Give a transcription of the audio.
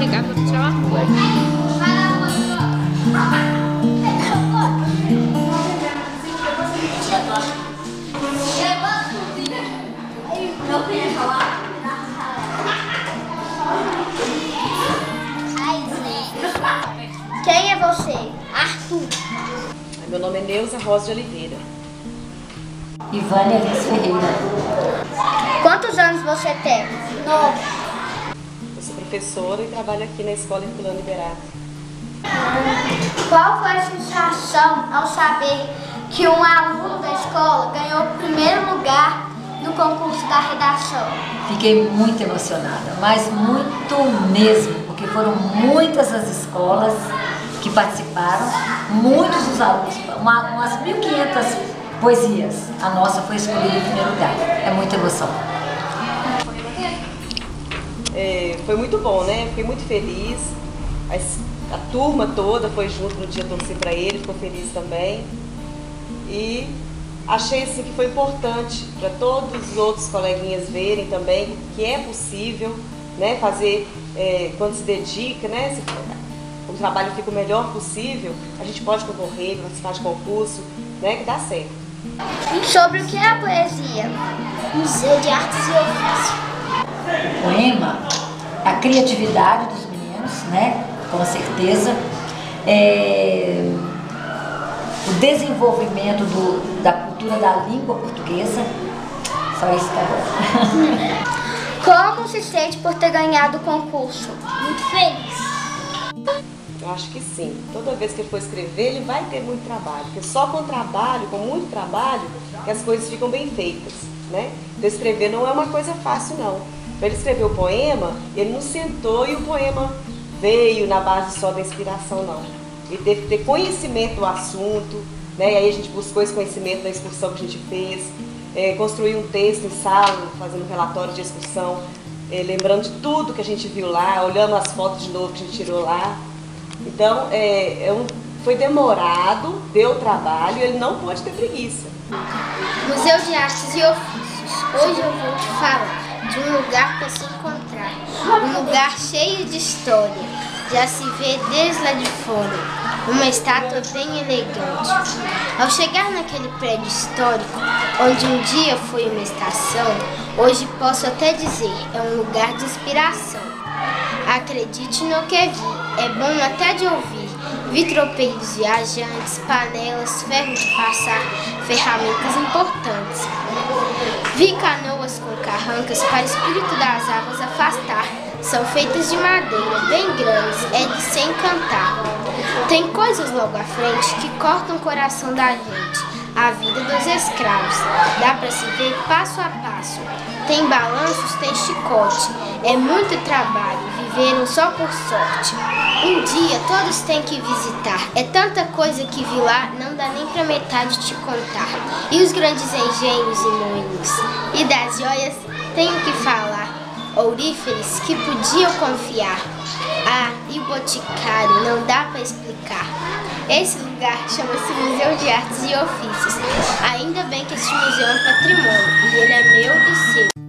pegar pra tirar uma foto. Quem é você? Arthur. Meu nome é Neuza Rosa de Oliveira. Ivânia Lins Ferreira. Quantos anos você tem? 9. Eu sou professora e trabalho aqui na Escola Herculano Liberato. Qual foi a sensação ao saber que um aluno da escola ganhou o primeiro lugar no concurso da redação? Fiquei muito emocionada, mas muito mesmo, porque foram muitas as escolas que participaram, muitos dos alunos, umas 1.500 poesias. A nossa foi escolhida em primeiro lugar. É muita emoção. Foi muito bom, né? Fiquei muito feliz. A turma toda foi junto no dia torcer para ele, ficou feliz também. E achei assim que foi importante para todos os outros coleguinhas verem também que é possível, né, fazer quando se dedica, né, o trabalho fica o melhor possível, a gente pode concorrer, participar de concurso, né, que dá certo. Sobre o que é a poesia? Museu de Artes e Ofícios. O poema, a criatividade dos meninos, né, com certeza, o desenvolvimento da cultura da língua portuguesa, só isso tá bom. Como se sente por ter ganhado o concurso? Muito feliz. Eu acho que sim. Toda vez que ele for escrever, ele vai ter muito trabalho. Porque só com trabalho, com muito trabalho, que as coisas ficam bem feitas, né? Então escrever não é uma coisa fácil, não. Para ele escrever o poema, ele não sentou e o poema veio na base só da inspiração, não. Ele teve que ter conhecimento do assunto, né? E aí a gente buscou esse conhecimento na excursão que a gente fez, construir um texto em sala, fazendo um relatório de excursão, lembrando de tudo que a gente viu lá, olhando as fotos de novo que a gente tirou lá. Então, foi demorado, deu trabalho, ele não pode ter preguiça. Museu de Artes e Ofícios. Hoje eu vou te falar de um lugar para se encontrar. Um lugar cheio de história. Já se vê desde lá de fora. Uma estátua bem elegante. Ao chegar naquele prédio histórico, onde um dia foi uma estação, hoje posso até dizer, é um lugar de inspiração. Acredite no que vi, é bom até de ouvir. Vi tropeiros viajantes, panelas, ferro de passar, ferramentas importantes. Vi canoas com carrancas para o espírito das águas afastar. São feitas de madeira, bem grandes, é de se encantar. Tem coisas logo à frente que cortam o coração da gente. A vida dos escravos, dá para se ver passo a passo. Tem balanços, tem chicote, é muito trabalho, viveram só por sorte. Um dia todos têm que visitar, é tanta coisa que vi lá, não dá nem pra metade te contar. E os grandes engenhos e moinhos, e das joias tenho que falar, ouríferes que podiam confiar. Ah, e o boticário, não dá pra explicar. Esse lugar chama-se Museu de Artes e Ofícios. Ainda bem que este museu é um patrimônio, e ele é meu e seu.